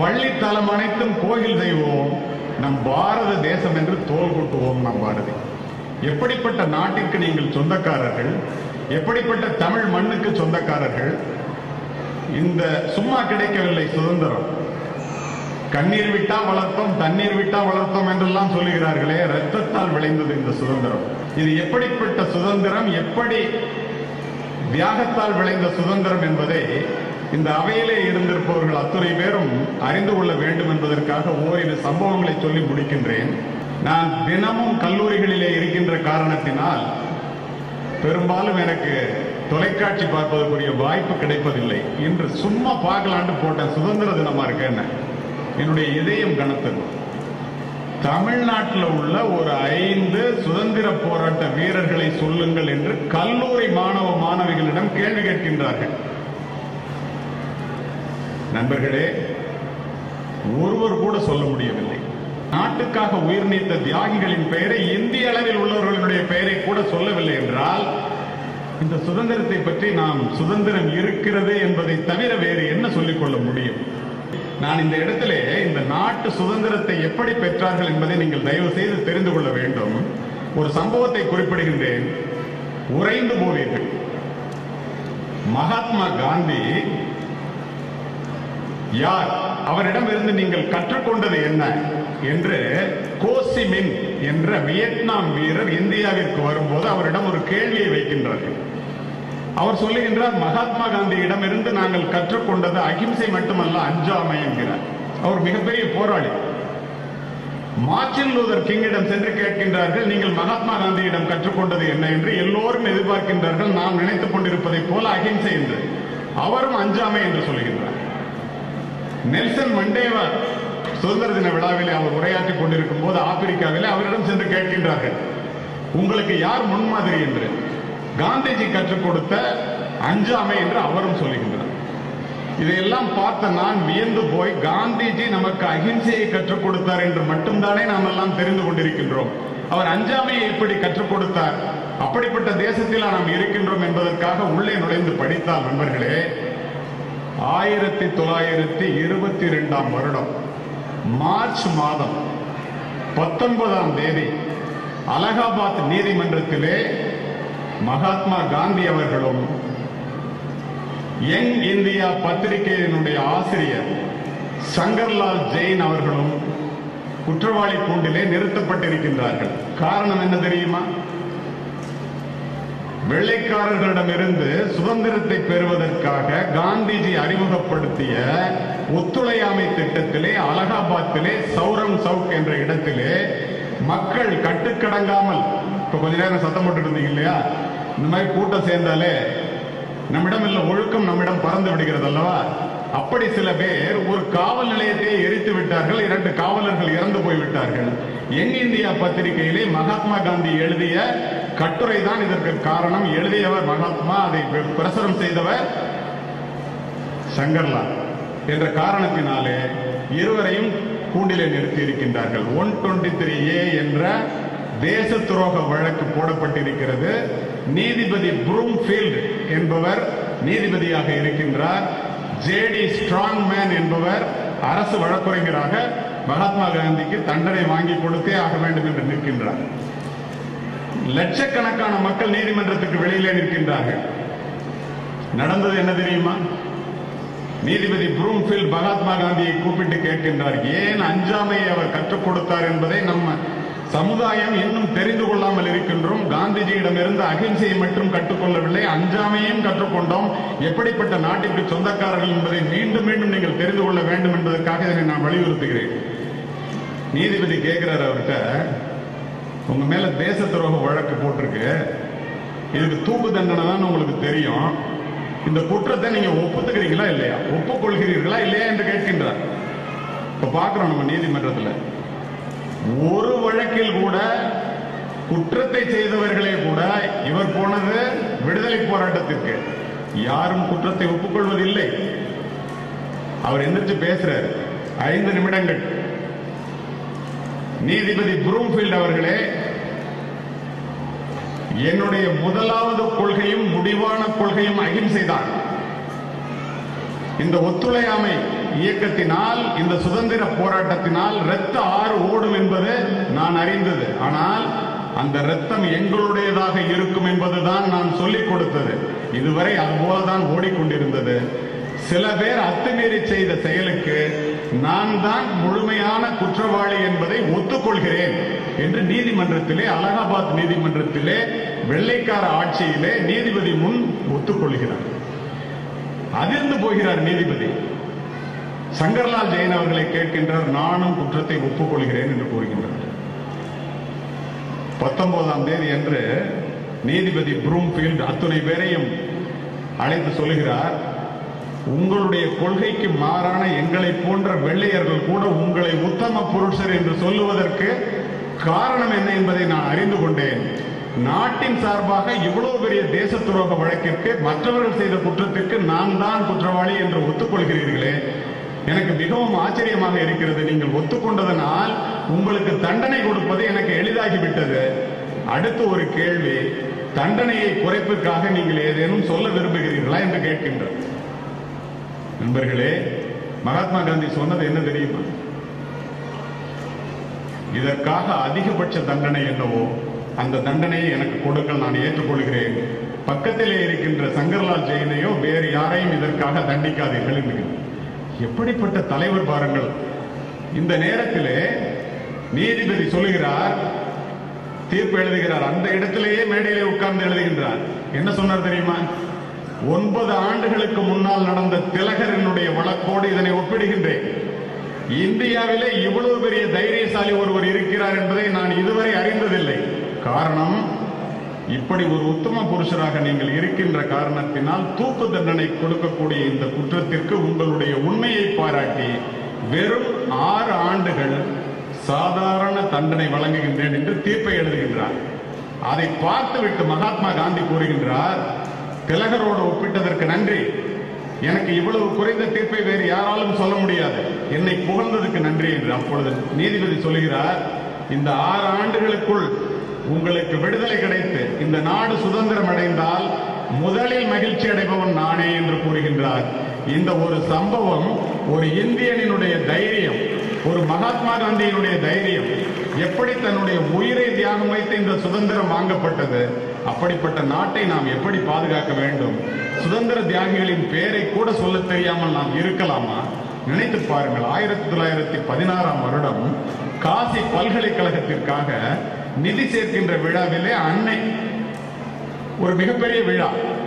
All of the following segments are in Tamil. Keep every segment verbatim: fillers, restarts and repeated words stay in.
பள்ளித்தலம் அனைத்தும் கோயில் செய்வோம், நம் பாரத தேசம் என்று தோல் கொட்டுவோம். நம் பாரதி எப்படிப்பட்ட நாட்டிற்கு நீங்கள் சொந்தக்காரர்கள், எப்படிப்பட்ட தமிழ் மண்ணுக்கு சொந்தக்காரர்கள். இந்த சும்மா கிடைக்கவில்லை சுதந்திரம். கண்ணீர் விட்டா வளர்த்தோம், தண்ணீர் விட்டா வளர்த்தோம் என்றெல்லாம் சொல்லுகிறார்களே, ரத்தத்தால் விளைந்தது இந்த சுதந்திரம். இது எப்படிப்பட்ட சுதந்திரம், எப்படி தியாகத்தால் விளைந்த சுதந்திரம் என்பதை இந்த அவையிலே இருந்திருப்பவர்கள் அத்துணை பேரும் அறிந்து கொள்ள வேண்டும் என்பதற்காக ஓரிரு சம்பவங்களை சொல்லி முடிக்கின்றேன். நான் தினமும் கல்லூரிகளிலே இருக்கின்ற காரணத்தினால் பெரும்பாலும் எனக்கு தொலைக்காட்சி பார்ப்பதற்குரிய வாய்ப்பு கிடைப்பதில்லை. இன்று சும்மா பார்க்கலான்னு போட்டேன், சுதந்திர தினமா இருக்க என்ன, என்னுடைய இதயம் கனத்தது. தமிழ்நாட்டில் உள்ள ஒரு ஐந்து சுதந்திர போராட்ட வீரர்களை சொல்லுங்கள் என்று கல்லூரி மாணவ மாணவிகளிடம் கேள்வி கேட்கின்றார்கள். நண்பர்களே, ஒருவர் கூட சொல்ல முடியவில்லை. நாட்டுக்காக உயிர் நீத்த தியாகிகளின் பெயரை, இந்திய அளவில் உள்ளவர்களுடைய பெயரை கூட சொல்லவில்லை என்றால் இந்த சுதந்திரத்தை பற்றி நாம் சுதந்திரம் இருக்கிறது என்பதை தவிர வேறு என்ன சொல்லிக் கொள்ள முடியும்? நான் இந்த இடத்திலே இந்த நாட்டு சுதந்திரத்தை எப்படி பெற்றார்கள் என்பதை நீங்கள் தயவு செய்து தெரிந்து கொள்ள வேண்டும். ஒரு சம்பவத்தை குறிப்பிடுகின்றேன், உறைந்து போவீர்கள். மகாத்மா காந்தி யார், அவரிடம் இருந்து நீங்கள் கற்றுக்கொண்டது என்ன என்று கோசிமின் என்ற வியட்நாம் வீரர் இந்தியாவிற்கு வரும்போது அவரிடம் ஒரு கேள்வியை வைக்கின்றார்கள். அவர் சொல்லுகின்றார், மகாத்மா காந்தியிடம் இருந்து நாங்கள் கற்றுக்கொண்டது அகிம்சை மட்டுமல்ல, அஞ்சாமை என்கிறார். அவர் மிகப்பெரிய போராளி. மார்ட்டின் லூதர் கிங்கிடம் சென்று கேட்கின்றார்கள், நீங்கள் மகாத்மா காந்தியிடம் கற்றுக்கொண்டது என்ன என்று. எல்லோரும் எதிர்பார்க்கின்றார்கள் நாம் நினைத்துக் கொண்டிருப்பதை போல அகிம்சை என்று. அவரும் அஞ்சாமை என்று சொல்லுகின்றார். நெல்சன் மண்டேலா சுதந்திர தின விழாவிலே அவர் உரையாற்றிக் கொண்டிருக்கும் போது ஆப்பிரிக்காவிலே அவரிடம் சென்று கேட்கின்றார்கள், உங்களுக்கு யார் முன்மாதிரி என்று. காந்திஜி கற்றுக் கொடுத்த அஞ்சாமை என்று அவரும் சொல்லுகின்றார். இதையெல்லாம் பார்த்த நான் வியந்து போய், காந்திஜி நமக்கு அகிம்சையை கற்றுக் கொடுத்தார் என்று மட்டும்தானே நாம் எல்லாம் தெரிந்து கொண்டிருக்கின்றோம். அவர் அஞ்சாமையை எப்படி கற்றுக் கொடுத்தார், அப்படிப்பட்ட தேசத்தில் நாம் இருக்கின்றோம் என்பதற்காக உள்ளே நுழைந்து படித்தால் நண்பர்களே, ஆயிரத்தி தொள்ளாயிரத்தி இருபத்தி இரண்டாம் வருடம் மார்ச் மாதம் பத்தொன்பதாம் தேதி அலகாபாத் நீதிமன்றத்திலே மகாத்மா காந்தி அவர்களும் யங் இந்தியா பத்திரிகையினுடைய ஆசிரியர் சங்கர்லால் ஜெயின் அவர்களும் குற்றவாளி கூண்டிலே நிறுத்தப்பட்டிருக்கின்றார்கள். காரணம் என்ன தெரியுமா? வெள்ளைக்காரர்களிடமிருந்து சுதந்திரத்தை பெறுவதற்காக காந்திஜி அறிமுகப்படுத்திய ஒத்துழையாமை திட்டத்திலே அலகாபாத்திலே சௌரம் சவுக் என்ற இடத்திலே மக்கள் கட்டுக்கடங்காமல், இப்ப கொஞ்ச நேரம் சத்தம் போட்டு இருந்தீங்க இல்லையா, இந்த மாதிரி கூட்டம் சேர்ந்தாலே நம்மிடம் இல்ல ஒழுக்கம் நம்மிடம் பறந்து விடுகிறது அல்லவா? அப்படி சில பேர் ஒரு காவல் நிலையத்தை எரித்து விட்டார்கள். இரண்டு காவலர்கள் இறந்து போய்விட்டார்கள். யங் இந்தியா பத்திரிகையிலே மகாத்மா காந்தி எழுதிய கட்டுரை தான் இதற்கு காரணம். எழுதியவர் மகாத்மா, அதை பிரசுரம் செய்தவர் சங்கர்லால் என்ற காரணத்தினாலே இருவரையும் கூண்டிலே நிறுத்தி இருக்கின்றார்கள். ஒன் டுவெண்ட்டி த்ரீ ஏ என்ற தேச துரோக வழக்கு போடப்பட்டிருக்கிறது. நீதிபதி ப்ரூம்ஃபீல்ட் என்பவர் நீதிபதியாக இருக்கின்றார். ஜேடி ஸ்ட்ராங்மேன் என்பவர் அரசு வழக்குரைஞராக மகாத்மா காந்திக்கு தண்டனை வாங்கி கொடுத்தே ஆக வேண்டும் என்று நிற்கின்றார். லட்சக்கணக்கான மக்கள் நீதிமன்றத்துக்கு வெளியிலே நிற்கின்றார்கள். நடந்தது என்ன தெரியுமா? நீதிபதி ப்ரூம்ஃபீல்ட் மகாத்மா காந்தியை கூப்பிட்டு கேட்கின்றார், ஏன் அஞ்சாமையை அவர் கற்றுக் கொடுத்தார் என்பதை நம்ம சமுதாயம் இன்னும் தெரிந்து கொள்ளாமல் இருக்கின்றோம். காந்திஜியிடம் இருந்து அகிம்சையை மட்டும் கற்றுக்கொள்ளவில்லை, அஞ்சாமையும் கற்றுக்கொண்டோம். எப்படிப்பட்ட நாட்டிற்கு சொந்தக்காரர்கள் என்பதை மீண்டும் மீண்டும் நீங்கள் தெரிந்து கொள்ள வேண்டும் என்பதற்காக இதனை நான் வலியுறுத்துகிறேன். நீதிபதி கேட்கிறார் அவர்கிட்ட, உங்க மேல தேச துரோக வழக்கு போட்டிருக்கு, இதுக்கு தூக்கு தண்டனை தான் உங்களுக்கு தெரியும், இந்த குற்றத்தை நீங்க ஒப்புத்துக்கிறீங்களா இல்லையா, ஒப்புக்கொள்கிறீர்களா இல்லையா என்று கேட்கின்றார். இப்ப பாக்குறோம் நம்ம நீதிமன்றத்தில் ஒரு வழக்கில் கூட குற்றத்தை செய்தவர்களே கூட இவர் போனது விடுதலை போராட்டத்திற்கு, யாரும் குற்றத்தை ஒப்புக்கொள்வதில்லை. அவர் எந்திரிச்சு பேசுறார் ஐந்து நிமிடங்கள். நீதிபதி ப்ரூம்ஃபீல்ட் அவர்களே, என்னுடைய முதலாவது கொள்கையும் முடிவான கொள்கையும் அகிம்சை தான். இந்த ஒத்துழையாமை இயக்கத்தினால், இந்த சுதந்திர போராட்டத்தினால் இரத்த ஆறு ஓடும் என்பது நான் அறிந்தது. ஆனால் அந்த இரத்தம் எங்களுடையதாக இருக்கும் என்பதுதான் நான் சொல்லிக் கொடுத்தது. இதுவரை அதுபோலதான் ஓடிக்கொண்டிருந்தது. சில பேர் அத்துமீறி செய்த செயலுக்கு நான் தான் முழுமையான குற்றவாளி என்பதை ஒத்துக்கொள்கிறேன் என்று நீதிமன்றத்திலே, அலகாபாத் நீதிமன்றத்திலே, வெள்ளைக்கார ஆட்சியிலே நீதிபதி முன் ஒத்துக்கொள்கிறார். அதிர்ந்து போகிறார் நீதிபதி. சங்கர்லால் ஜெயின் அவர்களை கேட்கின்றார், நானும் குற்றத்தை ஒப்புக்கொள்கிறேன் என்று கூறுகின்றார். பத்தொன்பதாம் தேதி அன்று நீதிபதி ப்ரூம்ஃபீல்ட் அத்துணை பேரையும் அழைத்து சொல்கிறார், உங்களுடைய கொள்கைக்கு மாறான எங்களை போன்ற வெள்ளையர்கள் கூட உங்களை உத்தம புருஷர் என்று சொல்லுவதற்கு காரணம் என்ன என்பதை நான் அறிந்து கொண்டேன். நாட்டின் சார்பாக இவ்வளவு பெரிய தேச துரோக வழக்கிற்கு, மற்றவர்கள் செய்த குற்றத்திற்கு நான் தான் குற்றவாளி என்று ஒத்துக்கொள்கிறீர்களே, எனக்கு மிகவும் ஆச்சரியமாக இருக்கிறது. நீங்கள் ஒத்துக்கொண்டதனால் உங்களுக்கு தண்டனை கொடுப்பது எனக்கு எளிதாகிவிட்டது. அடுத்து ஒரு கேள்வி, தண்டனையை குறைப்புக்காக நீங்கள் ஏதேனும் சொல்ல விரும்புகிறீர்களா என்று கேட்கின்றார். நண்பர்களே, மகாத்மா காந்தி சொன்னது என்ன தெரியுமா? இதற்காக அதிகபட்ச தண்டனை என்னவோ அந்த தண்டனையை எனக்கு கொடுங்கள், நான் ஏற்றுக்கொள்கிறேன். பக்கத்திலே இருக்கின்ற சங்கர்லால் ஜெயினையோ வேறு யாரையும் இதற்காக தண்டிக்காதீர்கள் என்று. எப்படிப்பட்ட தலைவர் பாருங்கள். இந்த நேரத்திலே நீதிபதி சொல்லுகிறார், தீர்ப்பு எழுதுகிறார். அந்த இடத்திலேயே மேடையிலே உட்கார்ந்து எழுதுகின்றார். என்ன சொன்னார் தெரியுமா? ஒன்பது ஆண்டுகளுக்கு முன்னால் நடந்த திலகரனுடைய வழக்கோடு இதனை ஒப்பிடுகின்றேன். இந்தியாவிலே இவ்வளவு பெரிய தைரியசாலி ஒருவர் இருக்கிறார் என்பதை நான் இதுவரை அறிந்ததில்லை. காரணம், இப்படி ஒரு உத்தம புருஷராக நீங்கள் இருக்கின்ற காரணத்தினால் தூக்கு தண்டனை கொடுக்கக்கூடிய இந்த குற்றத்திற்கு உங்களுடைய உண்மையை பாராட்டி வெறும் ஆறு ஆண்டுகள் சாதாரண தண்டனை வழங்குகின்றேன் என்று தீர்ப்பை எழுதுகின்றார். அதை பார்த்துவிட்டு மகாத்மா காந்தி கூறுகின்றார், திலகரோடு ஒப்பிட்டதற்கு நன்றி. எனக்கு இவ்வளவு குறைந்த தீர்ப்பை வேறு யாராலும் சொல்ல முடியாது. என்னை புகழ்ந்ததுக்கு நன்றி என்று. அப்பொழுது நீதிபதி சொல்கிறார், இந்த ஆறு ஆண்டுகளுக்குள் உங்களுக்கு விடுதலை கிடைத்து இந்த நாடு சுதந்திரம் அடைந்தால் முதலில் மகிழ்ச்சி அடைபவன் நானே என்று கூறுகின்றார். இந்த ஒரு சம்பவம் ஒரு இந்தியனினுடைய தைரியம், ஒரு மகாத்மா காந்தியினுடைய தைரியம், எப்படி தன்னுடைய உயிரை தியாகம் வைத்து இந்த சுதந்திரம் வாங்கப்பட்டது, அப்படிப்பட்ட நாட்டை நாம் எப்படி பாதுகாக்க வேண்டும், சுதந்திர தியாகிகளின் பெயரை கூட சொல்ல தெரியாமல் நாம் இருக்கலாமா? நினைத்து பாருங்கள். ஆயிரத்தி தொள்ளாயிரத்தி பதினாறாம் வருடம் காசி பல்கலைக்கழகத்திற்காக நிதி சேர்க்கின்ற விழாவிலே அன்னை ஒரு மிகப்பெரிய விழா,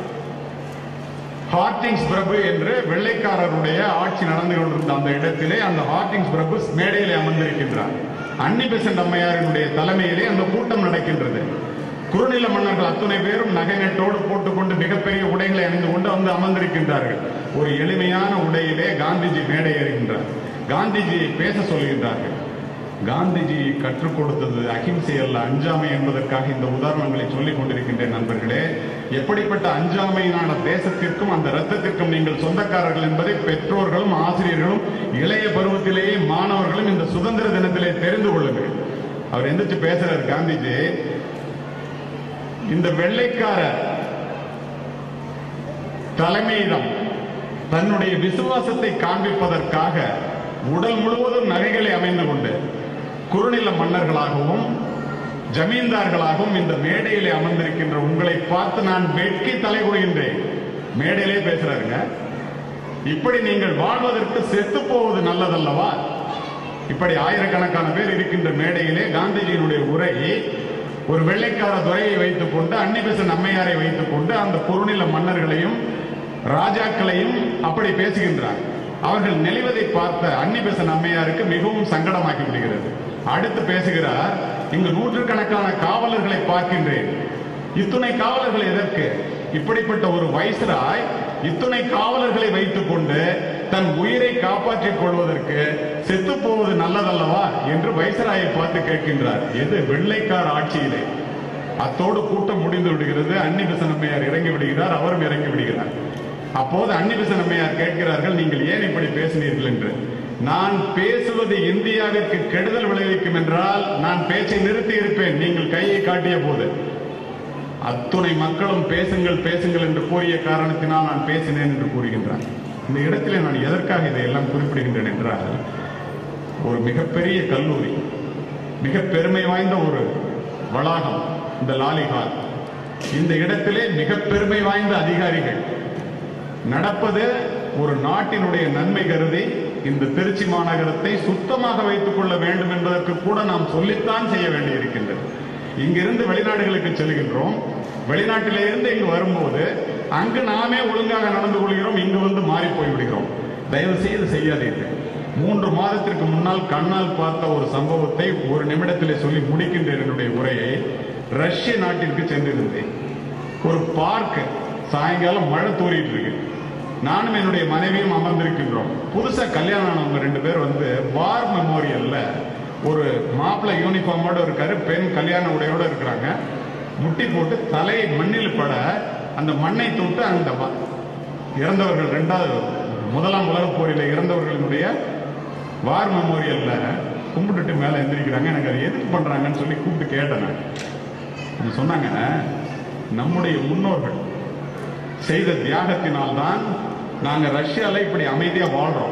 ஹார்டிங்ஸ் பிரபு என்று வெள்ளைக்காரருடைய ஆட்சி நடந்து கொண்டிருந்த அந்த இடத்திலே அந்த ஹார்டிங்ஸ் பிரபு மேடையிலே அமர்ந்திருக்கின்றார். அன்னி பெசன்ட் அம்மையாரினுடைய தலைமையிலே அந்த கூட்டம் நடக்கின்றது. குறுநில மன்னர்கள் அத்துணை பேரும் நகை நட்டோடு போட்டுக்கொண்டு மிகப்பெரிய உடைகளை அணிந்து கொண்டு வந்து அமர்ந்திருக்கின்றார்கள். ஒரு எளிமையான உடையிலே காந்திஜி மேடை ஏறுகின்றார். காந்திஜியை பேச சொல்கின்றார்கள். காந்திஜி கற்றுக் கொடுத்தது அகிம்சை அல்ல, அஞ்சாமை என்பதற்காக இந்த உதாரணங்களை சொல்லிக் கொண்டிருக்கின்றேன். நண்பர்களே, எப்படிப்பட்ட அஞ்சாமையினான தேசத்திற்கும் அந்த ரத்தத்திற்கும் நீங்கள் சொந்தக்காரர்கள் என்பதை பெற்றோர்களும் ஆசிரியர்களும் இளைய பருவத்திலேயே மாணவர்களும் இந்த சுதந்திர தினத்திலே தெரிந்து கொள்ளுங்கள். அவர் எந்திரிச்சு பேசுறார் காந்திஜி, இந்த வெள்ளைக்கார தலைமையிடம் தன்னுடைய விசுவாசத்தை காண்பிப்பதற்காக உடல் முழுவதும் நகைகளை அமைந்து கொண்டு குறுநில மன்னர்களாகவும் ஜமீன்தார்களாகவும் இந்த மேடையிலே அமர்ந்திருக்கின்ற உங்களை பார்த்து நான் வெட்கி தலை குனிகின்றேன். மேடையிலே பேசுறாருங்க. இப்படி நீங்கள் வாழ்வதற்கு செத்து போவது நல்லதல்லவா? இப்படி ஆயிரக்கணக்கான பேர் இருக்கின்ற மேடையிலே காந்திஜியினுடைய உரை ஒரு வெள்ளைக்கார துறையை வைத்துக் கொண்டு, அன்னி பெசன்ட் அம்மையாரை வைத்துக் கொண்டு அந்த குறுநில மன்னர்களையும் ராஜாக்களையும் அப்படி பேசுகின்றார். அவர்கள் நெளிவதை பார்த்த அன்னி பெசன்ட் அம்மையாருக்கு மிகவும் சங்கடமாக்கி விடுகிறது. அடுத்து பேசுகிறார், இங்கு நூற்றுக்கணக்கான காவலர்களை பார்க்கின்றேன். இத்துணை காவலர்கள் எதற்கு? இப்படிப்பட்ட ஒரு வைஸ்ராய் இத்துணை காவலர்களை வைத்துக் கொண்டு தன் உயிரை காப்பாற்றிக் கொள்வதற்கு செத்து போவது நல்லதல்லவா என்று வைஸ்ராயை பார்த்து கேட்கின்றார். எது? வெள்ளைக்கார ஆட்சியிலே. அத்தோடு கூட்டம் முடிந்து விடுகிறது. அன்னி பெசன்ட் அம்மையார் இறங்கி விடுகிறார், அவரும் இறங்கி விடுகிறார். அப்போது அன்னி பெசன்ட் அம்மையார் கேட்கிறார்கள், நீங்கள் ஏன் இப்படி பேசினீர்கள் என்று. நான் பேசுவது இந்தியாவிற்கு கெடுதல் விளைவிக்கும் என்றால் நான் பேச்சை நிறுத்தி இருப்பேன், நீங்கள் கையை காட்டிய போது. அத்துணை மக்களும் பேசுங்கள் பேசுங்கள் என்று கூறிய காரணத்தினால் நான் பேசினேன் என்று கூறுகின்றார். இந்த இடத்திலே நான் எதற்காக இதையெல்லாம் குறிப்பிடுகின்றேன் என்றால், ஒரு மிகப்பெரிய கல்லூரி, மிக பெருமை வாய்ந்த ஒரு வளாகம் இந்த லாலிஹால். இந்த இடத்திலே மிக பெருமை வாய்ந்த அதிகாரிகள் நடப்பது ஒரு நாட்டினுடைய நன்மை கருதி இந்த திருச்சி மாநகரத்தை சுத்தமாக வைத்துக் கொள்ள வேண்டும் என்பதற்கு கூட நாம் சொல்லித்தான் செய்ய வேண்டியிருக்கின்றது. இங்கிருந்து வெளிநாடுகளுக்கு செல்கின்றோம், வெளிநாட்டிலே இருந்து இங்கு வரும்போது அங்கு நாமே ஒழுங்காக நடந்து கொள்கிறோம், இங்கு வந்து மாறி போய்விடுகிறோம். தயவு செய்து செய்யாதீர்கள். மூன்று மாதத்திற்கு முன்னால் கண்ணால் பார்த்த ஒரு சம்பவத்தை ஒரு நிமிடத்திலே சொல்லி முடிக்கின்றேன் என்னுடைய உரையை. ரஷ்ய நாட்டிற்கு சென்றிருந்தேன். ஒரு பார்க், சாயங்காலம் மழை தூரிட்டு இருக்கு. நானும் என்னுடைய மனைவியும் அமர்ந்திருக்கின்றோம். புதுசா கல்யாணம் ஆனவங்க ரெண்டு பேர் வந்து வார் மெமோரியல்ல ஒரு மாப்பிள்ளை யூனிஃபார்மோட இருக்காரு, பெண் கல்யாண உடையோட இருக்கிறாங்க. முட்டி போட்டு தலை மண்ணில் பட அந்த மண்ணை தொட்டு அந்த இறந்தவர்கள் இரண்டாவது முதலாம் உலக போரில் இறந்தவர்களினுடைய வார் மெமோரியல்ல கும்பிட்டுட்டு மேல எந்திரிக்கிறாங்க. எனக்கு அதை எதுக்கு பண்றாங்கன்னு சொல்லி கூப்பிட்டு கேட்டேன். சொன்னாங்க, நம்முடைய முன்னோர்கள் செய்த தியாகத்தினால்தான் நாங்க ரஷ்யால இப்படி அமைதியா வாழ்றோம்.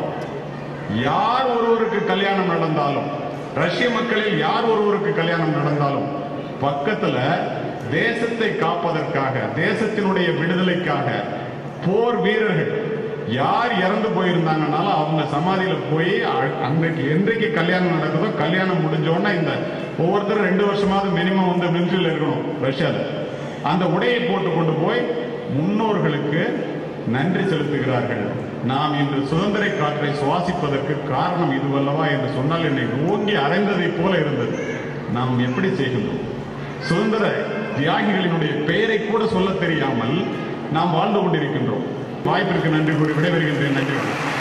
யார் ஒருவருக்கு கல்யாணம் நடந்தாலும், ரஷ்ய மக்களில் யார் ஒருவருக்கு கல்யாணம் நடந்தாலும் பக்கத்துல தேசத்தை காப்பதற்காக, தேசத்தினுடைய விடுதலைக்காக போர் வீரர்கள் யார் இறந்து போயிருந்தாங்கனாலும் அவங்க சமாதியில போய் அன்றைக்கு என்றைக்கு கல்யாணம் நடக்குதோ கல்யாணம் முடிஞ்சோன்னா இந்த ஒவ்வொருத்தரும் ரெண்டு வருஷமாவது மினிமம் வந்து மிலிட்டரியில் இருக்கணும் ரஷ்யால. அந்த உடையை போட்டு கொண்டு போய் முன்னோர்களுக்கு நன்றி செலுத்துகிறார்கள். நாம் இன்று சுதந்திர காற்றை சுவாசிப்பதற்கு காரணம் இதுவல்லவா என்று சொன்னால் என்னை ஓங்கி அறைந்ததை போல இருந்தது. நாம் எப்படி செய்கின்றோம்? சுதந்திர தியாகிகளினுடைய பெயரை கூட சொல்ல தெரியாமல் நாம் வாழ்ந்து கொண்டிருக்கின்றோம். வாய்ப்பிற்கு நன்றி கூறி விடைபெறுகின்றேன். நன்றி.